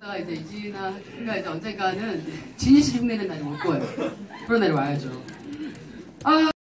그러다가 이제 이진아가 이제 언젠가는 진희 씨 흉내낸 날이 올 거예요. 그런 날이 와야죠. 아.